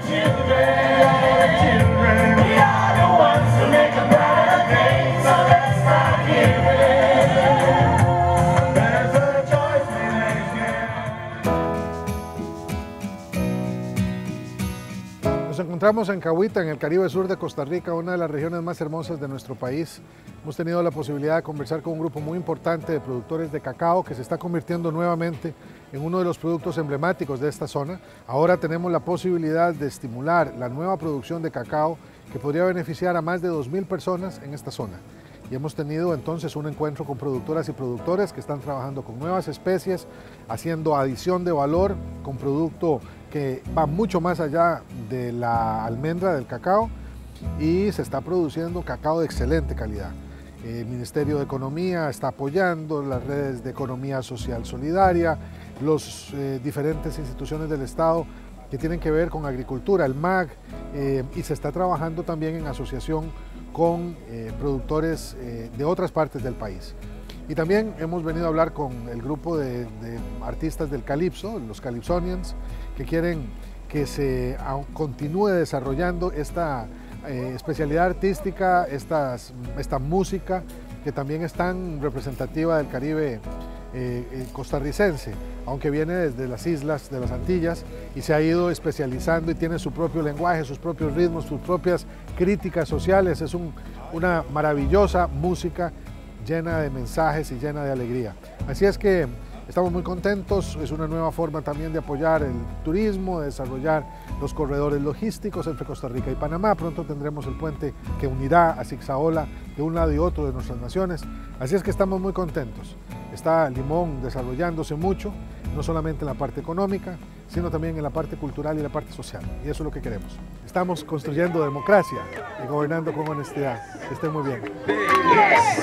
Nos encontramos en Cahuita, en el Caribe sur de Costa Rica, una de las regiones más hermosas de nuestro país. Hemos tenido la posibilidad de conversar con un grupo muy importante de productores de cacao que se está convirtiendo nuevamente en uno de los productos emblemáticos de esta zona. Ahora tenemos la posibilidad de estimular la nueva producción de cacao que podría beneficiar a más de 2.000 personas en esta zona. Y hemos tenido entonces un encuentro con productoras y productores que están trabajando con nuevas especies, haciendo adición de valor con producto que va mucho más allá de la almendra del cacao, y se está produciendo cacao de excelente calidad. El Ministerio de Economía está apoyando las redes de economía social solidaria, las diferentes instituciones del Estado que tienen que ver con agricultura, el MAG, y se está trabajando también en asociación con productores de otras partes del país. Y también hemos venido a hablar con el grupo de artistas del Calipso, los Calypsonians, que quieren que se continúe desarrollando esta especialidad artística, esta música que también es tan representativa del Caribe costarricense, aunque viene desde las islas de las Antillas y se ha ido especializando y tiene su propio lenguaje, sus propios ritmos, sus propias críticas sociales. Es una maravillosa música llena de mensajes y llena de alegría. Así es que estamos muy contentos, es una nueva forma también de apoyar el turismo, de desarrollar los corredores logísticos entre Costa Rica y Panamá. Pronto tendremos el puente que unirá a Zixaola de un lado y otro de nuestras naciones. Así es que estamos muy contentos. Está Limón desarrollándose mucho, no solamente en la parte económica, sino también en la parte cultural y la parte social. Y eso es lo que queremos. Estamos construyendo democracia y gobernando con honestidad. Que estén muy bien.